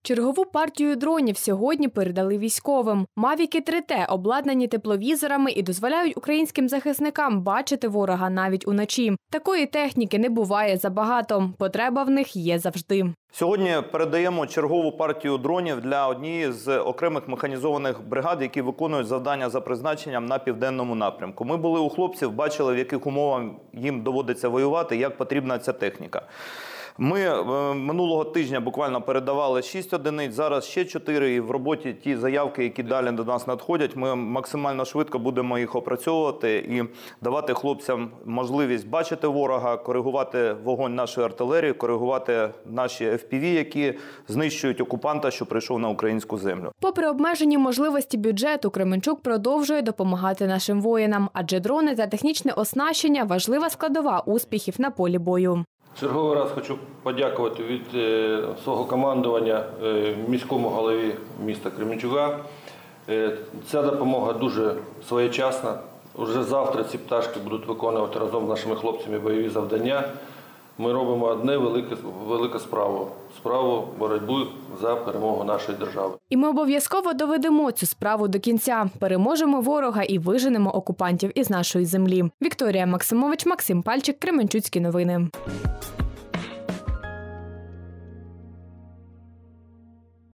Чергову партію дронів сьогодні передали військовим. Мавіки 3Т обладнані тепловізорами і дозволяють українським захисникам бачити ворога навіть уночі. Такої техніки не буває забагато. Потреба в них є завжди. Сьогодні передаємо чергову партію дронів для однієї з окремих механізованих бригад, які виконують завдання за призначенням на південному напрямку. Ми були у хлопців, бачили, в яких умовах їм доводиться воювати, як потрібна ця техніка. Ми минулого тижня буквально передавали 6 одиниць, зараз ще 4, і в роботі ті заявки, які далі до нас надходять, ми максимально швидко будемо їх опрацьовувати і давати хлопцям можливість бачити ворога, коригувати вогонь нашої артилерії, коригувати наші FPV, які знищують окупанта, що прийшов на українську землю. Попри обмежені можливості бюджету, Кременчук продовжує допомагати нашим воїнам, адже дрони та технічне оснащення – важлива складова успіхів на полі бою. Черговий раз хочу подякувати від свого командування міському голові міста Кременчука. Ця допомога дуже своєчасна. Уже завтра ці пташки будуть виконувати разом з нашими хлопцями бойові завдання. Ми робимо одне велику справу – справу боротьби за перемогу нашої держави. І ми обов'язково доведемо цю справу до кінця. Переможемо ворога і виженемо окупантів із нашої землі. Вікторія Максимович, Максим Пальчик, Кременчуцькі новини.